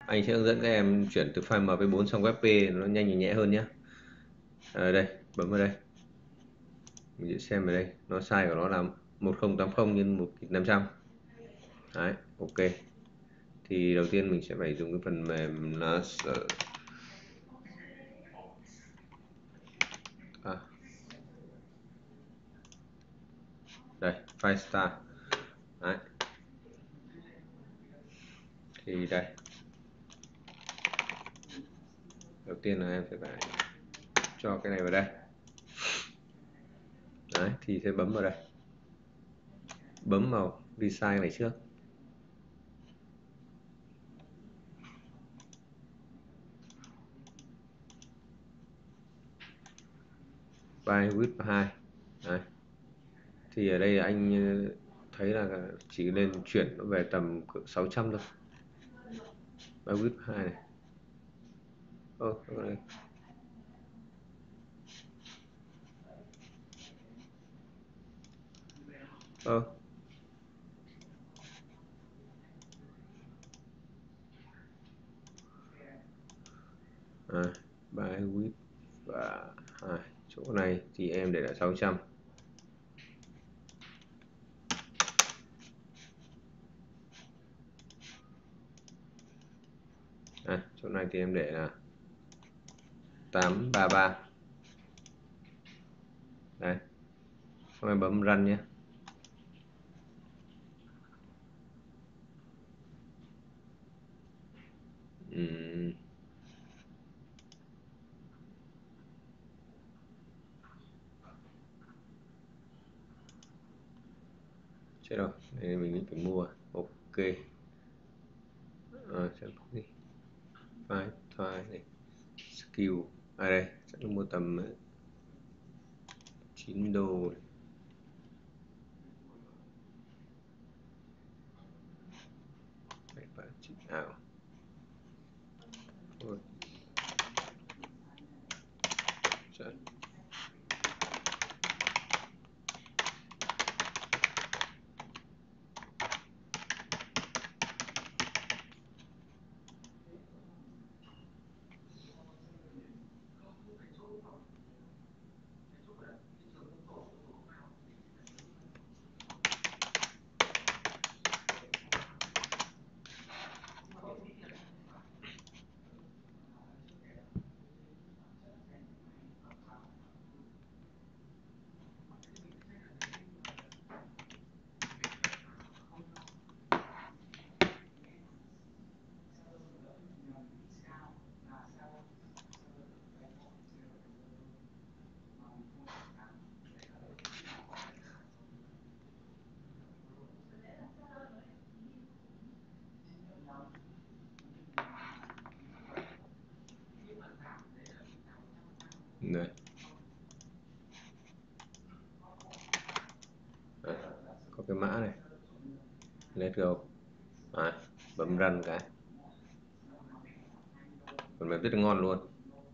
Anh sẽ hướng dẫn các em chuyển từ file MP4 sang WebP nó nhanh nhẹ hơn nhé. Đây, bấm vào đây. Mình sẽ xem ở đây, nó size của nó là 1080 x 1500. Đấy, ok. Thì đầu tiên mình sẽ phải dùng cái phần mềm NAS. Đây, FileStar. Đấy. Thì đây. Đầu tiên là em sẽ phải cho cái này vào đây. Đấy, thì sẽ bấm vào đây. Bấm vào resize này trước. File width 2. Đấy. Thì ở đây anh thấy là chỉ nên chuyển nó về tầm 600 thôi. File width 2 này. Đây. File width và 2. Chỗ này thì em để là 600. Chỗ này thì em để là 833. Đấy. Xong em bấm run nhé. Chết rồi, đây mình phải mua. Ok. Xem gì. File này. Skill. Đây, sẽ mua tầm 9 đô. Phải chỉnh ảo. Đây. Có cái mã này. Let's go. Bấm run cái. Phần mềm rất là ngon luôn.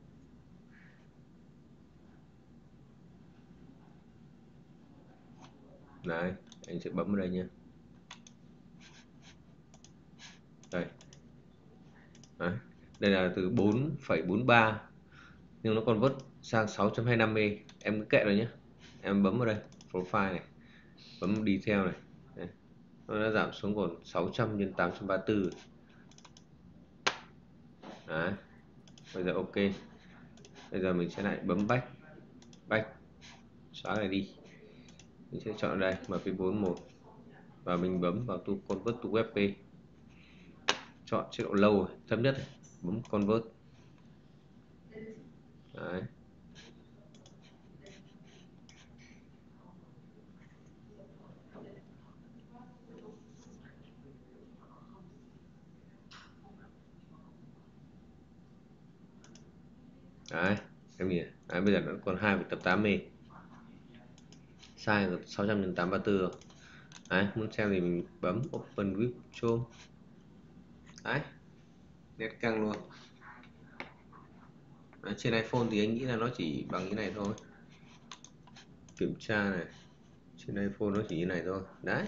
Đấy, anh sẽ bấm vào đây nhé. Đây. Đấy. Đây là từ 4,43 nhưng nó convert sang 6.25e. Em cứ kệ rồi nhé. Em bấm vào đây, profile này. Bấm detail này. Đây. Nó đã giảm xuống còn 600 x 834. Đấy. Bây giờ ok. Bây giờ mình sẽ lại bấm back. Xóa này đi. Mình sẽ chọn đây MP41 và mình bấm vào to convert to WebP. Chọn chế độ low thấp nhất, bấm convert. Đấy. Đấy, em nhìn. Đấy, bây giờ nó còn 2,8 MB. Size được 600 x 834 rồi. Đấy, muốn xem thì mình bấm open with Chrome. Đấy, nét căng luôn. Đấy, trên iPhone thì anh nghĩ là nó chỉ bằng cái này thôi. Kiểm tra này, trên iPhone nó chỉ như này thôi. Đấy.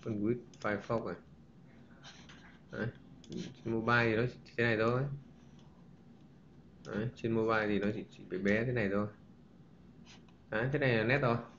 Open with Firefox này. Đấy. Trên mobile thì nó chỉ thế này thôi. Đấy. Trên mobile thì nó chỉ bé bé thế này thôi. Đấy, thế này là nét rồi.